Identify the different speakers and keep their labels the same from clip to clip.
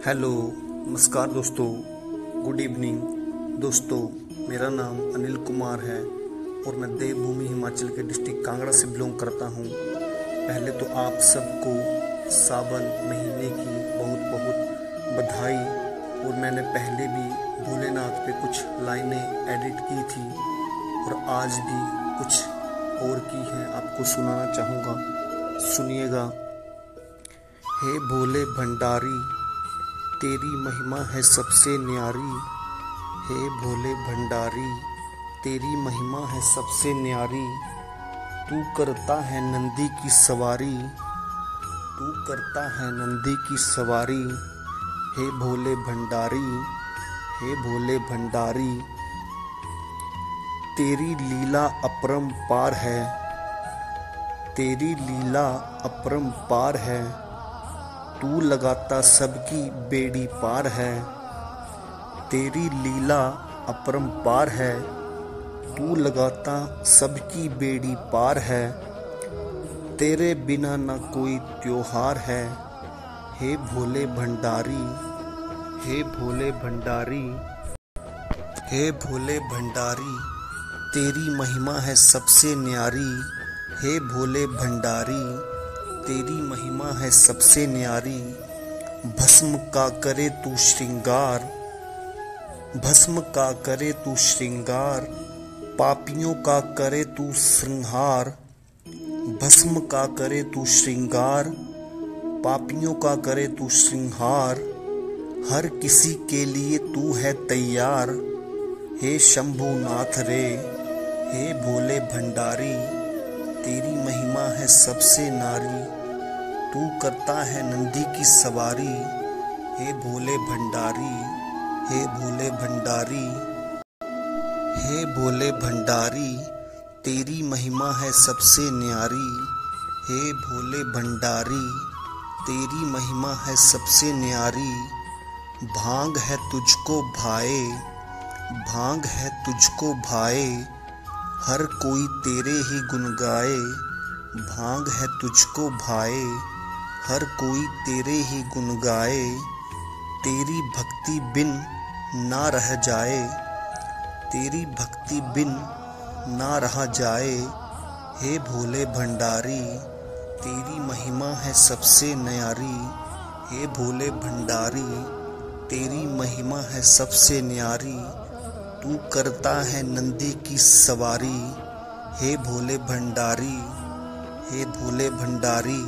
Speaker 1: Hello, नमस्कार दोस्तों, good evening दोस्तों। मेरा नाम अनिल कुमार है और मैं देवभूमि हिमाचल के डिस्ट्रिक्ट कांगड़ा से बिलोंग करता हूँ। पहले तो आप सबको सावन महीने की बहुत बहुत बधाई। और मैंने पहले भी भोलेनाथ पे कुछ लाइनें एडिट की थी और आज भी कुछ और की हैं, आपको सुनाना चाहूँगा, सुनिएगा। हे भोले भंडारी, तेरी महिमा है सबसे न्यारी। हे भोले भंडारी, तेरी महिमा है सबसे न्यारी। तू करता है नंदी की सवारी, तू करता है नंदी की सवारी। हे भोले भंडारी, हे भोले भंडारी, तेरी लीला अपरंपार है, तेरी लीला अपरंपार है। तू लगाता सबकी बेड़ी पार है, तेरी लीला अपरंपार है। तू लगाता सबकी बेड़ी पार है, तेरे बिना न कोई त्योहार है। हे भोले भंडारी, हे भोले भंडारी, हे भोले भंडारी, तेरी महिमा है सबसे न्यारी। हे भोले भंडारी, तेरी महिमा है सबसे न्यारी। भस्म का करे तू श्रृंगार, भस्म का करे तू श्रृंगार। पापियों का करे तू संहार, भस्म का करे तू श्रृंगार। पापियों का करे तू संहार, हर किसी के लिए तू है तैयार। हे शंभुनाथ रे, हे भोले भंडारी, तेरी महिमा है सबसे नारी। तू करता है नंदी की सवारी। हे भोले भंडारी, हे भोले भंडारी, हे भोले भंडारी, तेरी महिमा है सबसे न्यारी। हे भोले भंडारी, तेरी महिमा है सबसे न्यारी। भांग है तुझको भाए, भांग है तुझको भाए, हर कोई तेरे ही गुण गाए। भांग है तुझको भाए, हर कोई तेरे ही गुण गाए। तेरी भक्ति बिन ना रह जाए, तेरी भक्ति बिन ना रह जाए। हे भोले भंडारी, तेरी महिमा है सबसे न्यारी। हे भोले भंडारी, तेरी महिमा है सबसे न्यारी। तू करता है नंदी की सवारी। हे भोले भंडारी, हे भोले भंडारी,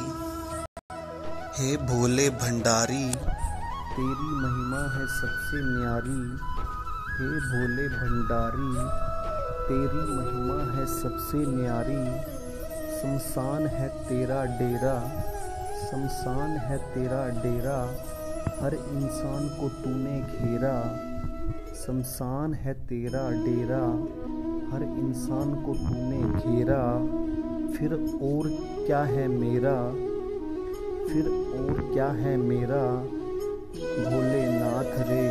Speaker 1: हे भोले भंडारी, तेरी महिमा है सबसे न्यारी। हे भोले भंडारी, तेरी महिमा है सबसे न्यारी। शमशान है तेरा डेरा, शमशान है तेरा डेरा, हर इंसान को तूने घेरा। शमशान है तेरा डेरा, हर इंसान को तूने घेरा। फिर और क्या है मेरा, फिर और क्या है मेरा। भोलेनाथ रे,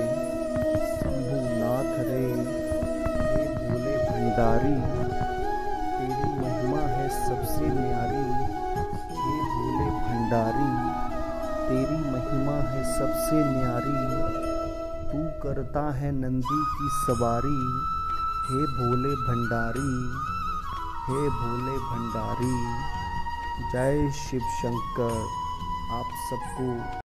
Speaker 1: शंभुनाथ रे, हे भोले भंडारी, तेरी महिमा है सबसे न्यारी। हे भोले भंडारी, तेरी महिमा है सबसे न्यारी। तू करता है नंदी की सवारी। हे भोले भंडारी, हे भोले भंडारी। जय शिव शंकर। आप सबको